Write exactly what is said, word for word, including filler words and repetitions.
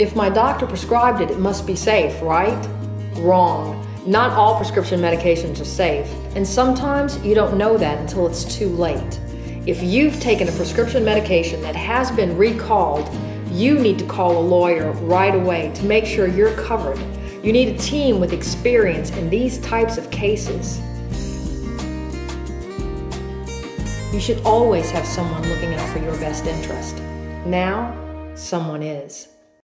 If my doctor prescribed it, it must be safe, right? Wrong. Not all prescription medications are safe, and sometimes you don't know that until it's too late. If you've taken a prescription medication that has been recalled, you need to call a lawyer right away to make sure you're covered. You need a team with experience in these types of cases. You should always have someone looking out for your best interest. Now, someone is.